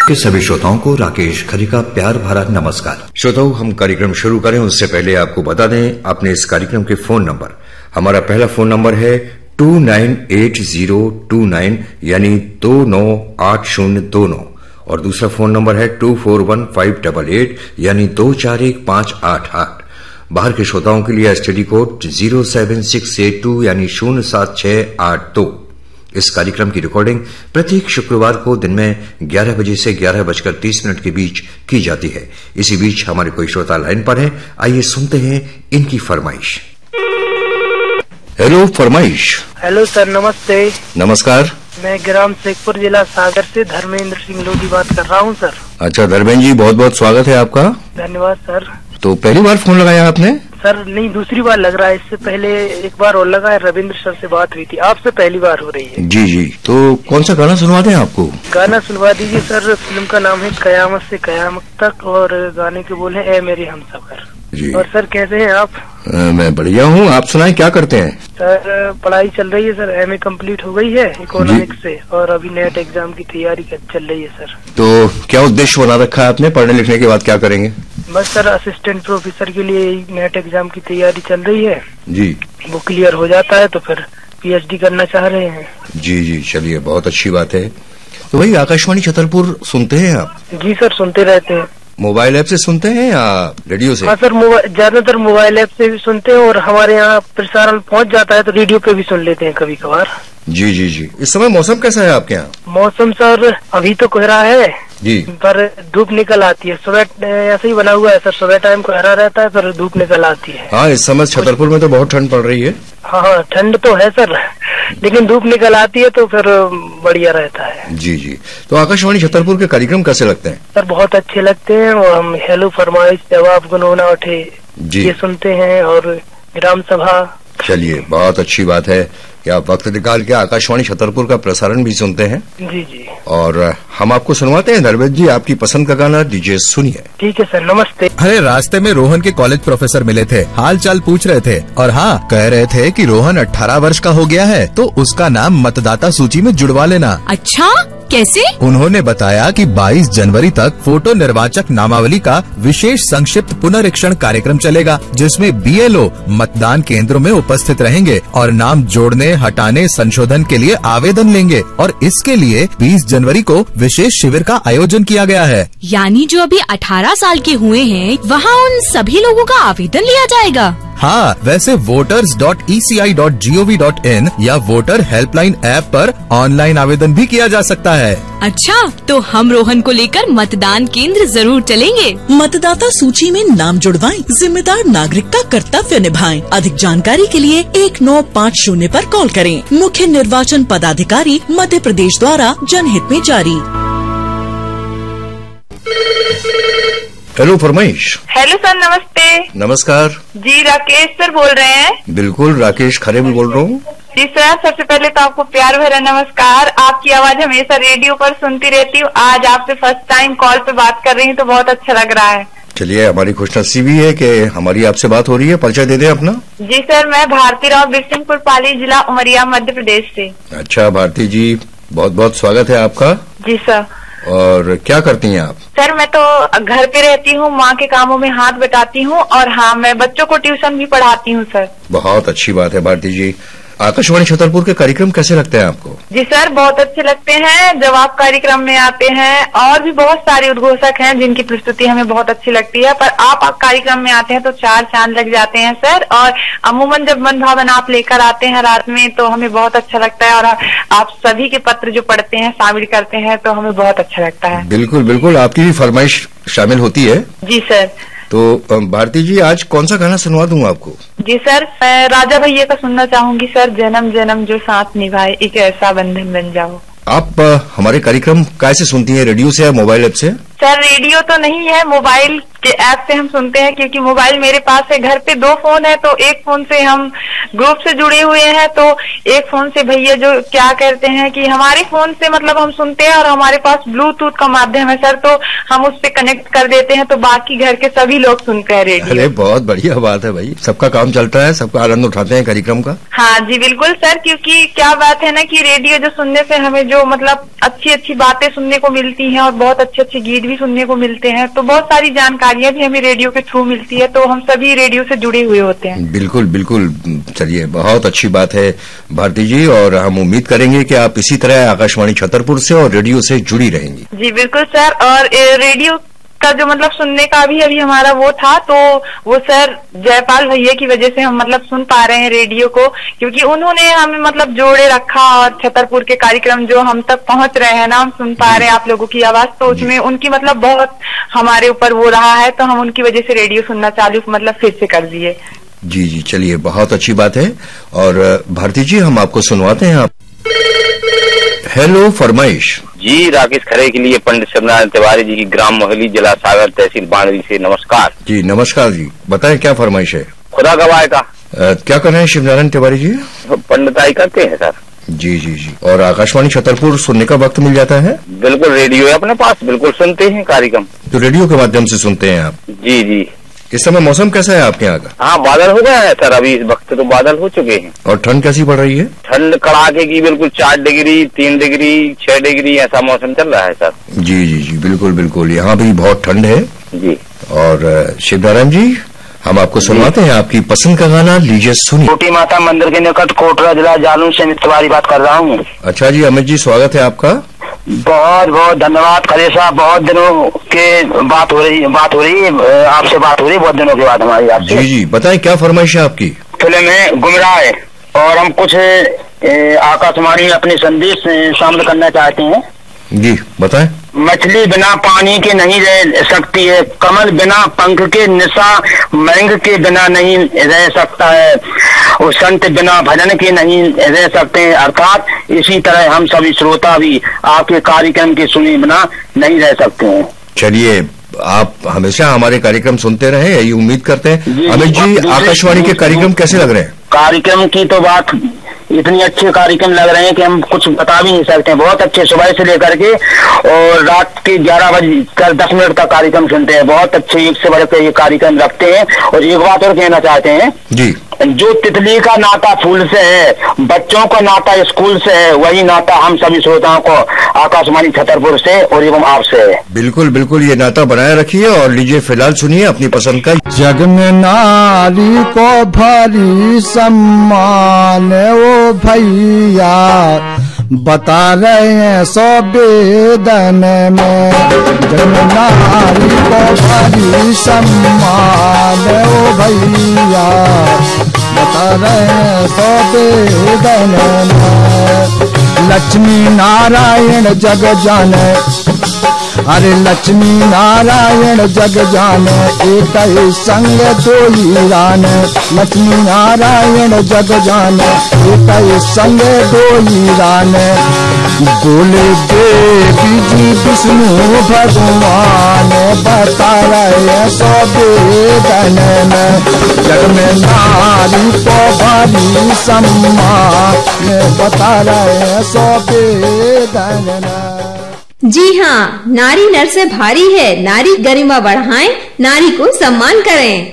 के सभी श्रोताओं को राकेश खरी का प्यार भरा नमस्कार। श्रोताओं, हम कार्यक्रम शुरू करें उससे पहले आपको बता दें अपने इस कार्यक्रम के फोन नंबर। हमारा पहला फोन नंबर है 298029 यानी 298029 और दूसरा फोन नंबर है 241588 यानी 241588। बाहर के श्रोताओं के लिए एसटीडी कोड 07682 यानी 07682। इस कार्यक्रम की रिकॉर्डिंग प्रत्येक शुक्रवार को दिन में 11 बजे से 11:30 के बीच की जाती है। इसी बीच हमारे कोई श्रोता लाइन पर हैं, आइए सुनते हैं इनकी फरमाइश। हेलो, फरमाइश। हेलो सर, नमस्ते। नमस्कार। मैं ग्राम शेखपुर, जिला सागर से धर्मेंद्र सिंह लोधी बात कर रहा हूँ सर। अच्छा धर्मेंद्र जी, बहुत बहुत स्वागत है आपका। धन्यवाद सर। तो पहली बार फोन लगाया आपने? सर नहीं, दूसरी बार लग रहा है। इससे पहले एक बार और लगा है, रविंद्र सर से बात हुई थी। आपसे पहली बार हो रही है। जी जी। तो कौन सा गाना सुनवा दें आपको? गाना सुनवा दीजिए सर। फिल्म का नाम है कयामत से कयामत तक और गाने के बोल है ए मेरे हमसफर। जी। और सर कैसे हैं आप? मैं बढ़िया हूँ, आप सुनाएं क्या करते हैं? सर पढ़ाई चल रही है सर, एमए कंप्लीट हो गई है इकोनॉमिक्स से और अभी नेट एग्जाम की तैयारी चल रही है सर। तो क्या उद्देश्य बना रखा है आपने? पढ़ने लिखने के बाद क्या करेंगे? बस सर असिस्टेंट प्रोफेसर के लिए नेट एग्जाम की तैयारी चल रही है जी। वो क्लियर हो जाता है तो फिर पीएचडी करना चाह रहे हैं। जी जी, चलिए बहुत अच्छी बात है। तो भाई आकाशवाणी छतरपुर सुनते हैं आप? जी सर, सुनते रहते हैं। मोबाइल ऐप से सुनते हैं या रेडियो से? हाँ सर, ज्यादातर मोबाइल ऐप से भी सुनते हैं और हमारे यहाँ प्रसारण पहुँच जाता है तो रेडियो पे भी सुन लेते हैं कभी कभार। जी जी जी। इस समय मौसम कैसा है आपके यहाँ? मौसम सर अभी तो कोहरा है जी, पर धूप निकल आती है। सुबह ऐसे ही बना हुआ है सर, सुबह टाइम कोहरा रहता है पर धूप निकल आती है। हाँ, इस समय छतरपुर में तो बहुत ठंड पड़ रही है। हाँ, ठंड तो है सर, लेकिन धूप निकल आती है तो फिर बढ़िया रहता है। जी जी। तो आकाशवाणी छतरपुर के कार्यक्रम कैसे लगते हैं? सर बहुत अच्छे लगते हैं और हम हेलो फरमाइश, जवाब, गुनगुना उठे ये सुनते हैं और ग्राम सभा। चलिए बहुत अच्छी बात है कि आप वक्त निकाल के आकाशवाणी छतरपुर का प्रसारण भी सुनते हैं। जी जी। और हम आपको सुनवाते हैं धर्मेंद्र जी आपकी पसंद का गाना, दीजिए सुनिए। ठीक है सर, नमस्ते। अरे रास्ते में रोहन के कॉलेज प्रोफेसर मिले थे, हाल चाल पूछ रहे थे और हाँ कह रहे थे कि रोहन 18 वर्ष का हो गया है तो उसका नाम मतदाता सूची में जुड़वा लेना। अच्छा, कैसे? उन्होंने बताया कि 22 जनवरी तक फोटो निर्वाचक नामावली का विशेष संक्षिप्त पुनरीक्षण कार्यक्रम चलेगा, जिसमें बीएलओ मतदान केंद्रों में उपस्थित रहेंगे और नाम जोड़ने, हटाने, संशोधन के लिए आवेदन लेंगे और इसके लिए 20 जनवरी को विशेष शिविर का आयोजन किया गया है। यानी जो अभी 18 साल के हुए हैं वहाँ उन सभी लोगों का आवेदन लिया जाएगा? हाँ, वैसे voters.eci.gov.in या वोटर हेल्पलाइन ऐप पर ऑनलाइन आवेदन भी किया जा सकता है। अच्छा, तो हम रोहन को लेकर मतदान केंद्र जरूर चलेंगे। मतदाता सूची में नाम जुड़वाएं, जिम्मेदार नागरिक का कर्तव्य निभाएं। अधिक जानकारी के लिए 1950 पर कॉल करें। मुख्य निर्वाचन पदाधिकारी मध्य प्रदेश द्वारा जनहित में जारी। हेलो फरमाइश। हेलो सर, नमस्ते। नमस्कार जी, राकेश सर बोल रहे हैं? बिल्कुल, राकेश खरे भी बोल रहा हूँ। जी सर, सबसे पहले तो आपको प्यार भरा नमस्कार। आपकी आवाज हमेशा रेडियो पर सुनती रहती हूँ, आज आपसे फर्स्ट टाइम कॉल पे बात कर रही हूँ तो बहुत अच्छा लग रहा है। चलिए, हमारी खुशनसीबी है कि हमारी आपसे बात हो रही है। परिचय दे दें अपना। जी सर, मैं भारती राव, बिरसिंहपुर पाली, जिला उमरिया, मध्य प्रदेश से। अच्छा भारती जी, बहुत बहुत स्वागत है आपका। जी सर। और क्या करती हैं आप? सर मैं तो घर पे रहती हूँ, माँ के कामों में हाथ बटाती हूँ और हाँ मैं बच्चों को ट्यूशन भी पढ़ाती हूँ सर। बहुत अच्छी बात है भारती जी। आकाशवाणी छतरपुर के कार्यक्रम कैसे लगते हैं आपको? जी सर, बहुत अच्छे लगते हैं। जब आप कार्यक्रम में आते हैं और भी बहुत सारे उद्घोषक हैं जिनकी प्रस्तुति हमें बहुत अच्छी लगती है, पर आप कार्यक्रम में आते हैं तो 4 चांद लग जाते हैं सर। और अमूमन जब मन भावन आप लेकर आते हैं रात में तो हमें बहुत अच्छा लगता है और आप सभी के पत्र जो पढ़ते हैं, शामिल करते हैं तो हमें बहुत अच्छा लगता है। बिल्कुल बिल्कुल, आपकी भी फरमाइश शामिल होती है। जी सर। तो भारती जी, आज कौन सा गाना सुनवा दूं आपको? जी सर, मैं राजा भैया का सुनना चाहूंगी सर, जन्म जन्म जो साथ निभाए एक ऐसा बंधन बन जाओ। आप हमारे कार्यक्रम कैसे सुनती हैं, रेडियो से या मोबाइल ऐप से? सर रेडियो तो नहीं है, मोबाइल के ऐप से हम सुनते हैं, क्योंकि मोबाइल मेरे पास है। घर पे 2 फोन है, तो एक फोन से हम ग्रुप से जुड़े हुए हैं, तो एक फोन से भैया जो क्या कहते हैं कि हमारे फोन से मतलब हम सुनते हैं, और हमारे पास ब्लूटूथ का माध्यम है सर, तो हम उस पे कनेक्ट कर देते हैं, तो बाकी घर के सभी लोग सुनते हैं रेडियो। अरे बहुत बढ़िया बात है भाई, सबका काम चलता है, सबका आनंद उठाते हैं कार्यक्रम का। हाँ जी बिल्कुल सर, क्योंकि क्या बात है ना कि रेडियो जो सुनने से हमें जो मतलब अच्छी अच्छी बातें सुनने को मिलती हैं, और बहुत अच्छे अच्छे गीत भी सुनने को मिलते हैं, तो बहुत सारी जानकारियां भी हमें रेडियो के थ्रू मिलती है, तो हम सभी रेडियो से जुड़े हुए होते हैं। बिल्कुल बिल्कुल, चलिए बहुत अच्छी बात है भारती जी, और हम उम्मीद करेंगे कि आप इसी तरह आकाशवाणी छतरपुर से और रेडियो से जुड़ी रहेंगी। जी बिल्कुल सर, और रेडियो का जो मतलब सुनने का अभी हमारा वो था, तो वो सर जयपाल भैया की वजह से हम मतलब सुन पा रहे हैं रेडियो को, क्योंकि उन्होंने हमें मतलब जोड़े रखा, और छतरपुर के कार्यक्रम जो हम तक पहुंच रहे हैं ना, हम सुन पा रहे हैं आप लोगों की आवाज, तो उसमें उनकी मतलब बहुत हमारे ऊपर वो रहा है, तो हम उनकी वजह से रेडियो सुनना चालू मतलब फिर से कर दिए। जी जी, चलिए बहुत अच्छी बात है। और भारती जी हम आपको सुनवाते हैं। आप हेलो फरमाइश। जी, राकेश खरे के लिए पंडित शिवनारायण तिवारी जी की ग्राम मोहली, जिला सागर, तहसील बांदरी से नमस्कार। जी नमस्कार जी, बताएं क्या फरमाइश है? खुदा गवाह का क्या कर रहे हैं शिवनारायण तिवारी जी? पंडिताई करते हैं सर। जी जी जी, और आकाशवाणी छतरपुर सुनने का वक्त मिल जाता है? बिल्कुल, रेडियो है अपने पास, बिल्कुल सुनते हैं कार्यक्रम। तो रेडियो के माध्यम से सुनते हैं आप? जी जी। इस समय मौसम कैसा है आपके यहाँ का? हाँ, बादल हो गया है सर, अभी इस वक्त तो बादल हो चुके हैं। और ठंड कैसी पड़ रही है? ठंड कड़ाके की, बिल्कुल 4 डिग्री 3 डिग्री 6 डिग्री ऐसा मौसम चल रहा है सर। जी जी जी, बिल्कुल बिल्कुल, यहाँ भी बहुत ठंड है। जी। और शिवनारायण जी हम आपको सुनवाते हैं आपकी पसंद का गाना, लीजिए सुनिए। छोटी माता मंदिर के निकट कोटरा, जिला जालून से अमित तिवारी बात कर रहा हूँ। अच्छा जी, अमित जी स्वागत है आपका। बहुत बहुत धन्यवाद खरे साहब, बहुत दिनों के बात हो रही है आपसे, बात हो रही बहुत दिनों के बाद हमारी आपसे। जी जी, बताएं क्या फरमाइश है आपकी? फिल्म है गुमराह है, और हम कुछ आकाशवाणी में अपने संदेश शामिल करना चाहते हैं। जी बताएं। मछली बिना पानी के नहीं रह सकती है, कमल बिना पंख के, निशा मैंग के बिना नहीं रह सकता है, और संत बिना भजन के नहीं रह सकते हैं। अर्थात इसी तरह हम सभी श्रोता भी आपके कार्यक्रम के सुने बिना नहीं रह सकते हैं। चलिए, आप हमेशा हमारे कार्यक्रम सुनते रहे, यही उम्मीद करते हैं। अमित जी, आकाशवाणी के कार्यक्रम कैसे लग रहे हैं? कार्यक्रम की तो बात, इतने अच्छे कार्यक्रम लग रहे हैं कि हम कुछ बता भी नहीं सकते। बहुत अच्छे, सुबह से लेकर के और रात के 11 बजे 10 मिनट तक कार्यक्रम सुनते हैं। बहुत अच्छे, एक से बढ़कर ये कार्यक्रम रखते हैं। और एक बात और कहना चाहते हैं जी, जो तितली का नाता फूल से है, बच्चों का नाता स्कूल से है, वही नाता हम सभी श्रोताओं को आकाशवाणी छतरपुर से और एवं आपसे है। बिल्कुल बिल्कुल, ये नाता बनाए रखिए। और लीजिए फिलहाल सुनिए अपनी पसंद का। जग में नारी को भारी सम्मान, ओ भैया बता रहे हैं सौ बेदन में। जग में नारी को भारी सम्मान, ओ भैया बता रहे हैं सौ बेदन में। लक्ष्मी नारायण जग जाने, अरे लक्ष्मी नारायण जग जाने, एक ही संग दो ही रान। लक्ष्मी नारायण जग जाने, एक ही संग दो ही रान। बोले देवी जी विष्णु भगवान, बता रहे सौ वेदन में। जग में नारी को भारी सम्मान, बता रहे सौ वेदन में। जी हाँ, नारी नर से भारी है, नारी गरिमा बढ़ाएं, नारी को सम्मान करें।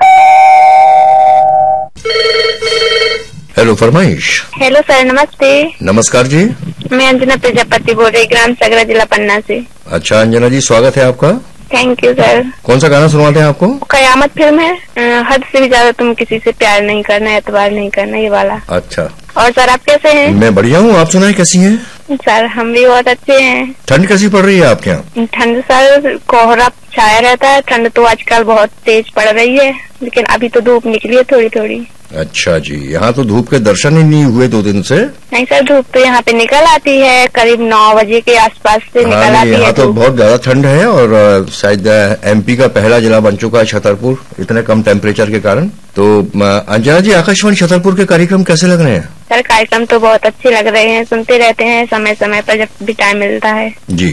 हेलो फरमाइश। हेलो सर, नमस्ते। नमस्कार जी, मैं अंजना प्रजापति बोल रही, ग्राम सगरा, जिला पन्ना से। अच्छा अंजना जी, स्वागत है आपका। Thank you sir. कौन सा गाना सुनवाते हैं आपको? कयामत फिल्म है, हद से भी ज्यादा तुम किसी से प्यार नहीं करना, एतबार नहीं करना, ये वाला। अच्छा। और सर आप कैसे हैं? मैं बढ़िया हूँ, आप सुनाए कैसी हैं? सर हम भी बहुत अच्छे हैं। ठंड कैसी पड़ रही है आपके यहाँ? ठंड सर कोहरा छाया रहता है, ठंड तो आजकल बहुत तेज पड़ रही है, लेकिन अभी तो धूप निकली है थोड़ी थोड़ी। अच्छा जी, यहाँ तो धूप के दर्शन ही नहीं हुए 2 दिन से। नहीं सर, धूप तो यहाँ पे निकल आती है, करीब 9 बजे के आसपास से निकल आती है। यहाँ तो बहुत ज्यादा ठंड है, और शायद एमपी का पहला जिला बन चुका है छतरपुर, इतने कम टेम्परेचर के कारण। तो अंजना जी, आकाशवाणी छतरपुर के कार्यक्रम कैसे लग रहे हैं? सर कार्यक्रम तो बहुत अच्छे लग रहे हैं, सुनते रहते हैं समय समय पर जब भी टाइम मिलता है। जी,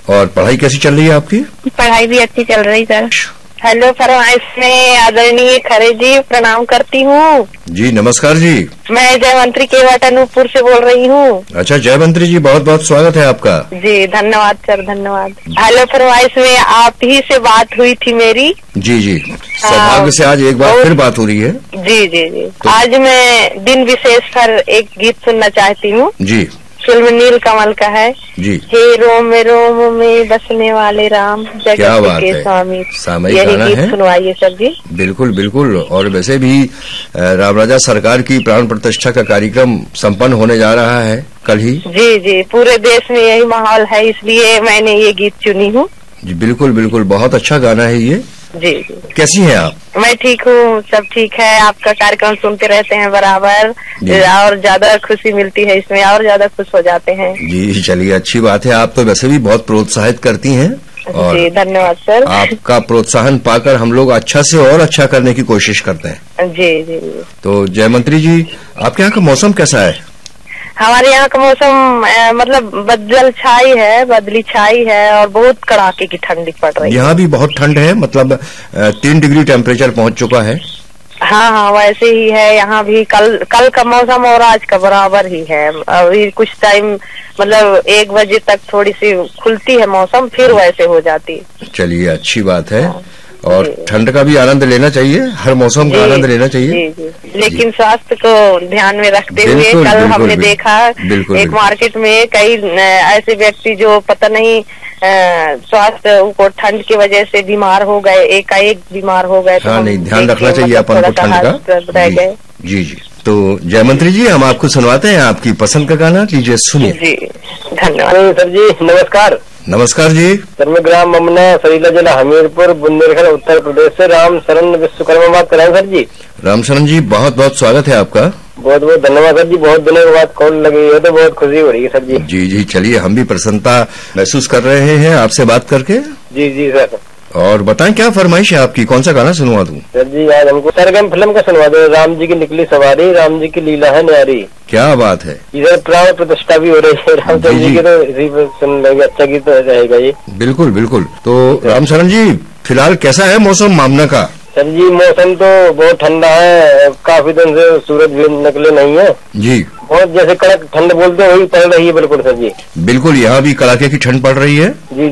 और पढ़ाई कैसी चल रही है आपकी? पढ़ाई भी अच्छी चल रही सर। हेलो फरमाइश में आदरणीय खरे जी प्रणाम करती हूँ। जी नमस्कार जी। मैं जयमंत्री केवट अनूपपुर से बोल रही हूँ। अच्छा जयमंत्री जी, बहुत बहुत स्वागत है आपका। जी धन्यवाद सर, धन्यवाद। हेलो फरमाइश में आप ही से बात हुई थी मेरी। जी जी, सौभाग्य से आज एक बार फिर बात हो रही है। जी जी जी। आज मैं दिन विशेष पर एक गीत सुनना चाहती हूँ। जी। फिल्म नील कमल का है जी। हे रोम में बसने वाले राम जगत के स्वामी। सामयिक गाना है, सुनवाइए सर जी। बिल्कुल बिल्कुल। और वैसे भी राम राजा सरकार की प्राण प्रतिष्ठा का कार्यक्रम संपन्न होने जा रहा है कल ही। जी जी, पूरे देश में यही माहौल है, इसलिए मैंने ये गीत चुनी हूँ। जी बिल्कुल बिल्कुल, बहुत अच्छा गाना है ये। जी जी। कैसी हैं आप? मैं ठीक हूँ, सब ठीक है। आपका कार्यक्रम सुनते रहते हैं बराबर, और ज्यादा खुशी मिलती है इसमें, और ज्यादा खुश हो जाते हैं। जी चलिए, अच्छी बात है। आप तो वैसे भी बहुत प्रोत्साहित करती हैं। और जी धन्यवाद सर। आपका प्रोत्साहन पाकर हम लोग अच्छा से और अच्छा करने की कोशिश करते हैं। जी जी। तो जयमंत्री जी, आपके यहाँ का मौसम कैसा है? हमारे यहाँ का मौसम मतलब बदली छाई है और बहुत कड़ाके की ठंडी पड़ रही है। यहाँ भी बहुत ठंड है, मतलब 3 डिग्री टेम्परेचर पहुँच चुका है। हाँ हाँ, वैसे ही है यहाँ भी। कल का मौसम और आज का बराबर ही है। अभी कुछ टाइम मतलब 1 बजे तक थोड़ी सी खुलती है मौसम, फिर वैसे हो जाती। चलिए अच्छी बात है। और ठंड का भी आनंद लेना चाहिए, हर मौसम का आनंद लेना चाहिए। जी जी। लेकिन स्वास्थ्य को ध्यान में रखते हुए कल हमने देखा एक मार्केट में कई ऐसे व्यक्ति जो पता नहीं स्वास्थ्य को ठंड की वजह से बीमार हो गए, एकाएक बीमार हो गए। हाँ नहीं, ध्यान रखना चाहिए अपन को ठंड का। जी जी। तो जयमंत्री जी, हम आपको सुनवाते हैं आपकी पसंद का गाना, लीजिए सुनिए। जी धन्यवाद सर जी। नमस्कार। नमस्कार जी। सर मैं ग्राम ममना, सरीला जिला, हमीरपुर, बुंदेलखंड, उत्तर प्रदेश से राम शरण विश्वकर्मा बात कर रहे हैं सर जी। राम शरण जी, बहुत बहुत स्वागत है आपका। बहुत बहुत धन्यवाद सर जी। बहुत दिनों के बाद कॉल लगी है तो बहुत खुशी हो रही है सर जी। जी जी, चलिए हम भी प्रसन्नता महसूस कर रहे हैं आपसे बात करके। जी जी सर। और बताएं क्या फरमाइश है आपकी, कौन सा गाना सुनवा दूं? सर जी आज हमको सरगम फिल्म का सुनवा दो। राम जी की निकली सवारी, राम जी की लीला है न्यारी। क्या बात है। इधर प्राण प्रतिष्ठा भी हो रही है रामचंद्र जी की, तो इसी पर सुन लेंगे, अच्छा गीत रहेगा ये। बिल्कुल बिल्कुल। तो राम शरण जी, फिलहाल कैसा है मौसम मामना का? सर जी मौसम तो बहुत ठंडा है, काफी दिन से सूरज भी निकले नहीं है जी। बहुत जैसे कड़क ठंड बोलते हैं वही पड़ रही है। बिल्कुल सर जी। बिल्कुल, यहाँ भी कड़ाके की ठंड पड़ रही है। जी।